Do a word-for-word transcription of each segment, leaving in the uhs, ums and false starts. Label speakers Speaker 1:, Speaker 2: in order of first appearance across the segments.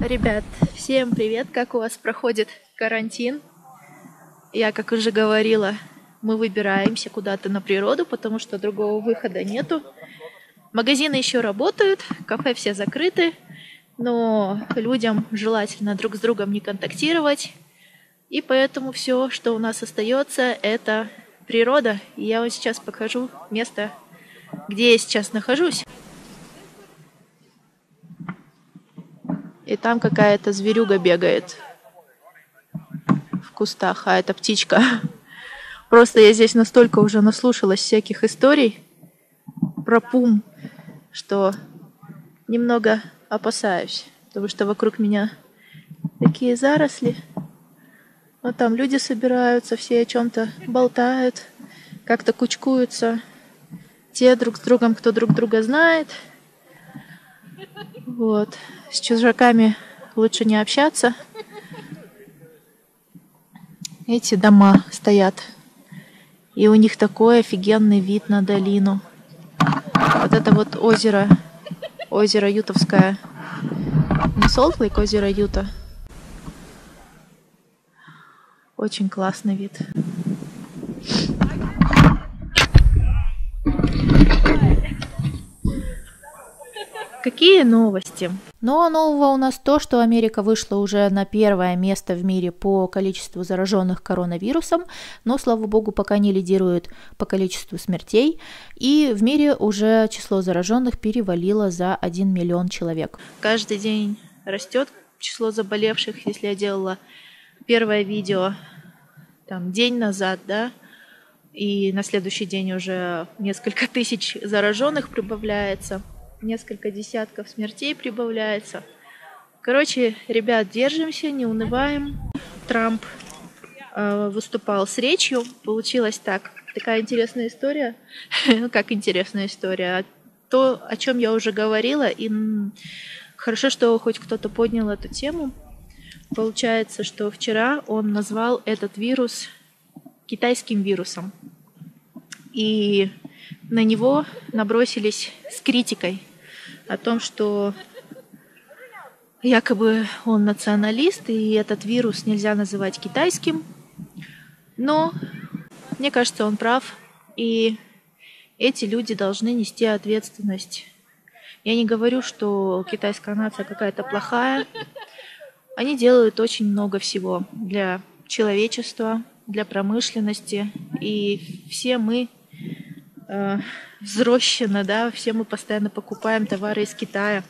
Speaker 1: Ребят, всем привет! Как у вас проходит карантин? Я, как уже говорила, мы выбираемся куда-то на природу, потому что другого выхода нету. Магазины еще работают, кафе все закрыты, но людям желательно друг с другом не контактировать. И поэтому все, что у нас остается, это природа. И я вам сейчас покажу место, где я сейчас нахожусь. И там какая-то зверюга бегает в кустах, а это птичка. Просто я здесь настолько уже наслушалась всяких историй про пум, что немного опасаюсь, потому что вокруг меня такие заросли. Вот там люди собираются, все о чем-то болтают, как-то кучкуются. Те друг с другом, кто друг друга знает. Вот. С чужаками лучше не общаться. Эти дома стоят. И у них такой офигенный вид на долину. Вот это вот озеро. Озеро Ютовское. Не Солт-Лейк, озеро Юта. Очень классный вид. Какие новости? Ну, а нового у нас то, что Америка вышла уже на первое место в мире по количеству зараженных коронавирусом, но, слава богу, пока не лидирует по количеству смертей, и в мире уже число зараженных перевалило за один миллион человек. Каждый день растет число заболевших. Если я делала первое видео там день назад, да, и на следующий день уже несколько тысяч зараженных прибавляется. Несколько десятков смертей прибавляется. Короче, ребят, держимся, не унываем. Трамп э, выступал с речью. Получилось так. Такая интересная история. Как интересная история. То, о чем я уже говорила. И хорошо, что хоть кто-то поднял эту тему. Получается, что вчера он назвал этот вирус китайским вирусом. И на него набросились с критикой о том, что якобы он националист, и этот вирус нельзя называть китайским. Но мне кажется, он прав, и эти люди должны нести ответственность. Я не говорю, что китайская нация какая-то плохая. Они делают очень много всего для человечества, для промышленности, и все мы взрощено, да, все мы постоянно покупаем товары из Китая,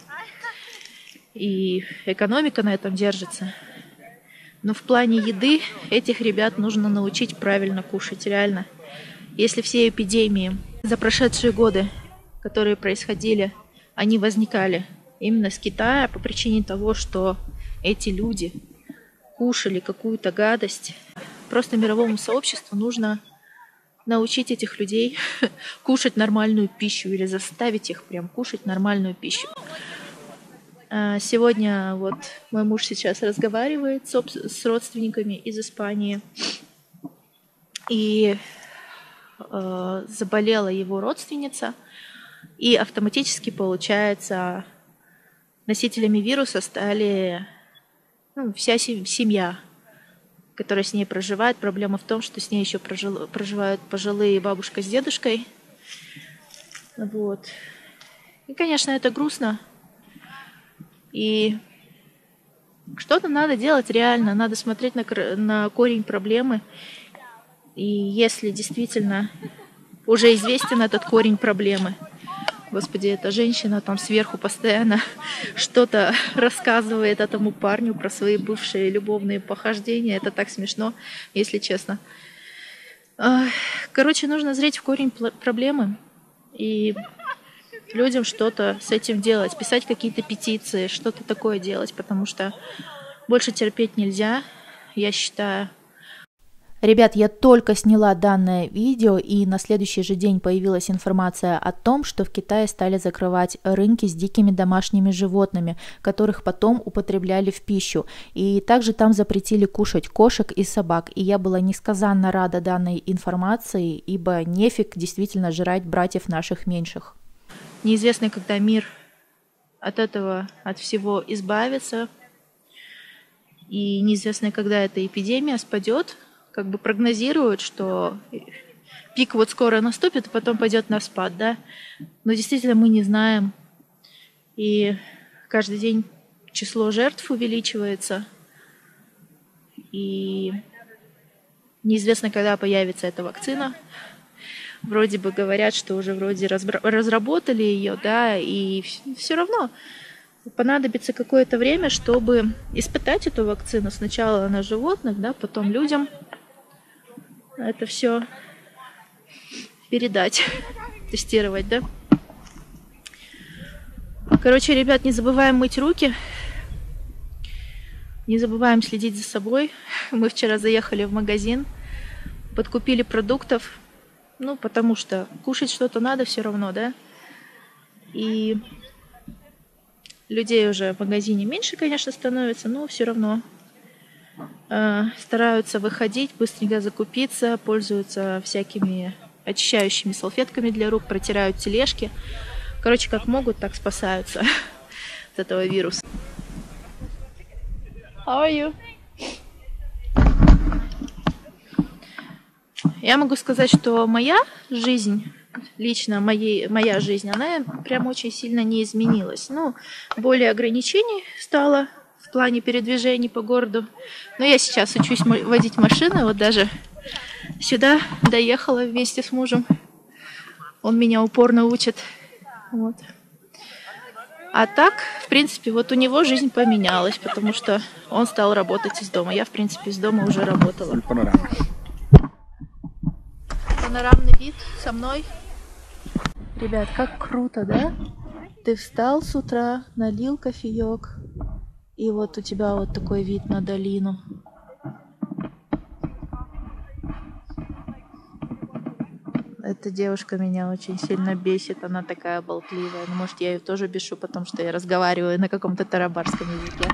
Speaker 1: и экономика на этом держится. Но в плане еды этих ребят нужно научить правильно кушать, реально. Если все эпидемии за прошедшие годы, которые происходили, они возникали именно с Китая по причине того, что эти люди кушали какую-то гадость, просто мировому сообществу нужно научить этих людей кушать нормальную пищу или заставить их прям кушать нормальную пищу. Сегодня вот мой муж сейчас разговаривает с родственниками из Испании, и э, заболела его родственница, и автоматически, получается, носителями вируса стали ну, вся семья, которая с ней проживает. Проблема в том, что с ней еще прожил, проживают пожилые бабушка с дедушкой. Вот. И, конечно, это грустно. И что-то надо делать реально. Надо смотреть на, на корень проблемы. И если действительно уже известен этот корень проблемы, Господи, эта женщина там сверху постоянно что-то рассказывает этому парню про свои бывшие любовные похождения. Это так смешно, если честно. Короче, нужно зреть в корень проблемы и людям что-то с этим делать, писать какие-то петиции, что-то такое делать, потому что больше терпеть нельзя, я считаю. Ребят, я только сняла данное видео, и на следующий же день появилась информация о том, что в Китае стали закрывать рынки с дикими домашними животными, которых потом употребляли в пищу. И также там запретили кушать кошек и собак. И я была несказанно рада данной информации, ибо нефиг действительно жрать братьев наших меньших. Неизвестно, когда мир от этого, от всего избавится. и неизвестно, когда эта эпидемия спадет. Как бы прогнозируют, что пик вот скоро наступит, а потом пойдет на спад, да. Но действительно мы не знаем. И каждый день число жертв увеличивается. И неизвестно, когда появится эта вакцина. Вроде бы говорят, что уже вроде разработали ее, да, и все равно понадобится какое-то время, чтобы испытать эту вакцину. Сначала на животных, да, потом людям. Это все передать, тестировать, да. Короче, ребят, не забываем мыть руки, не забываем следить за собой. Мы вчера заехали в магазин, подкупили продуктов, ну, потому что кушать что-то надо все равно, да. И людей уже в магазине меньше, конечно, становится, но все равно э, стараются выходить, быстренько закупиться, пользуются всякими очищающими салфетками для рук, протирают тележки. Короче, как могут, так спасаются от этого вируса. How are you? Я могу сказать, что моя жизнь, лично моей, моя жизнь, она прям очень сильно не изменилась. Ну, более ограничений стало в плане передвижений по городу. Но я сейчас учусь водить машину, вот даже сюда доехала вместе с мужем. Он меня упорно учит. Вот. А так, в принципе, вот у него жизнь поменялась, потому что он стал работать из дома. Я, в принципе, из дома уже работала. Панорамный вид со мной. Ребят, как круто, да? Ты встал с утра, налил кофеек, и вот у тебя вот такой вид на долину. Эта девушка меня очень сильно бесит, она такая болтливая. Ну, может, я ее тоже бешу, потому что я разговариваю на каком-то тарабарском языке.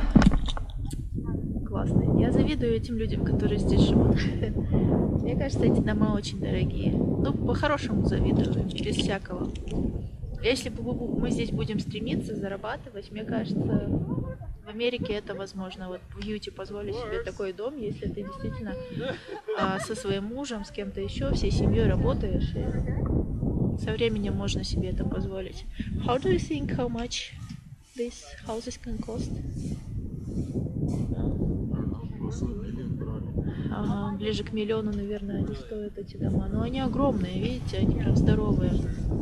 Speaker 1: Классно. Я завидую этим людям, которые здесь живут. Мне кажется, эти дома очень дорогие. Ну, по-хорошему завидую, без всякого. Если мы здесь будем стремиться зарабатывать, мне кажется, в Америке это возможно. Вот в Юте позволить себе такой дом, если ты действительно а, со своим мужем, с кем-то еще, всей семьей работаешь. И со временем можно себе это позволить. How do you think how much these houses can cost? Ага, ближе к миллиону, наверное, они стоят, эти дома. Но они огромные, видите, они прям здоровые.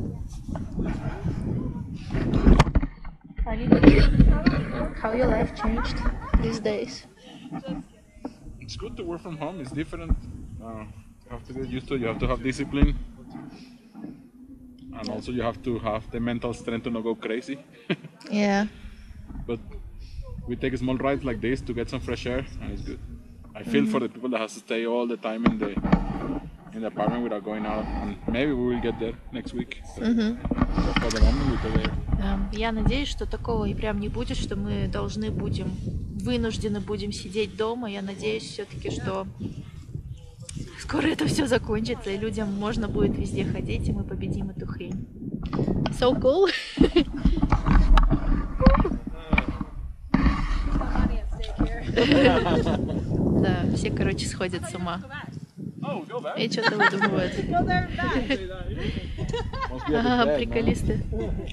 Speaker 1: How your life changed these days?
Speaker 2: It's good to work from home. It's different. Uh, you have to get used to it. You have to have discipline. And also you have to have the mental strength to not go crazy.
Speaker 1: Yeah.
Speaker 2: But we take small rides like this to get some fresh air, and it's good. I feel mm-hmm. for the people that has to stay all the time in the in the apartment without going out, and maybe we will get there next week. So mm-hmm. For the moment, we're there.
Speaker 1: Я надеюсь, что такого и прям не будет, что мы должны будем, вынуждены будем сидеть дома. Я надеюсь все-таки, что скоро это все закончится, и людям можно будет везде ходить, и мы победим эту хрень. So cool! Да, все, короче, сходят с ума. И что-то выдумывают. Ага, приколисты.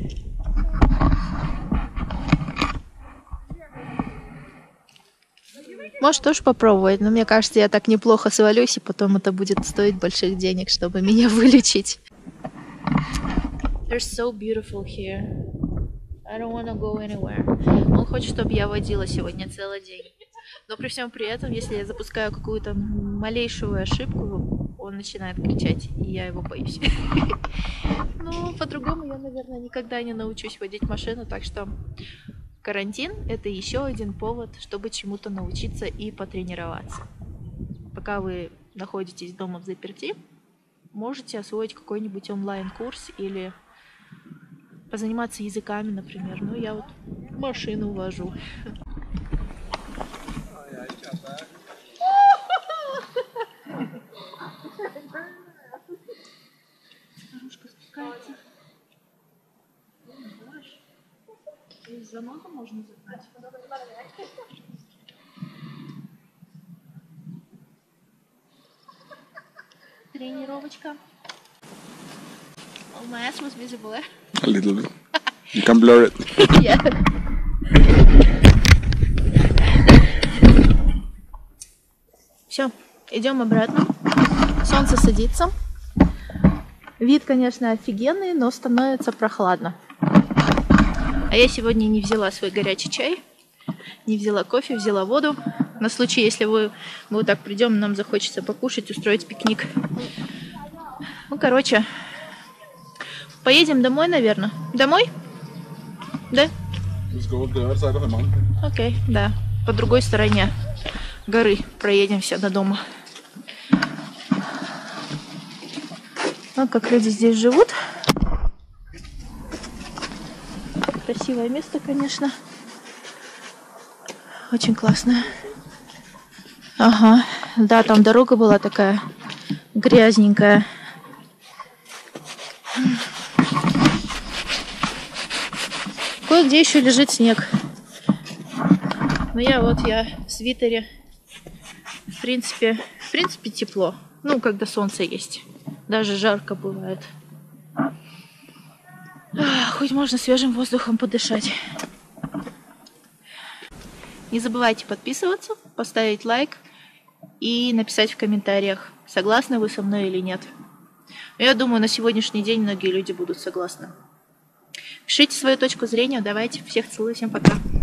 Speaker 1: Можешь тоже попробовать, но мне кажется, я так неплохо свалюсь, и потом это будет стоить больших денег, чтобы меня вылечить. They're so beautiful here. I don't wanna go anywhere. Он хочет, чтобы я водила сегодня целый день. Но при всем при этом, если я запускаю какую-то малейшую ошибку, он начинает кричать, и я его боюсь. Ну, по-другому я, наверное, никогда не научусь водить машину, так что карантин – это еще один повод, чтобы чему-то научиться и потренироваться. Пока вы находитесь дома взаперти, можете освоить какой-нибудь онлайн-курс или позаниматься языками, например. Ну, я вот машину вожу. Старушка спускается. Из замаха можно загнать. Тренировочка. Oh, my ass was visible, eh?
Speaker 2: A little bit. You can blur it.
Speaker 1: Yeah. Все, идем обратно. Солнце садится. Вид, конечно, офигенный, но становится прохладно. А я сегодня не взяла свой горячий чай, не взяла кофе, взяла воду. На случай, если вы, мы вот так придем, нам захочется покушать, устроить пикник. Ну, короче, поедем домой, наверное. Домой? Да?
Speaker 2: Let's go up the other side of the mountain.
Speaker 1: Окей, да. По другой стороне горы проедемся до дома. Вот как люди здесь живут. Красивое место, конечно. Очень классно. Ага, да, там дорога была такая грязненькая. Кое-где еще лежит снег. Но я вот, я в свитере. В принципе, в принципе тепло. Ну, когда солнце есть. Даже жарко бывает. Ах, хоть можно свежим воздухом подышать. Не забывайте подписываться, поставить лайк и написать в комментариях, согласны вы со мной или нет. Я думаю, на сегодняшний день многие люди будут согласны. Пишите свою точку зрения. Давайте. Всех целую. Всем пока.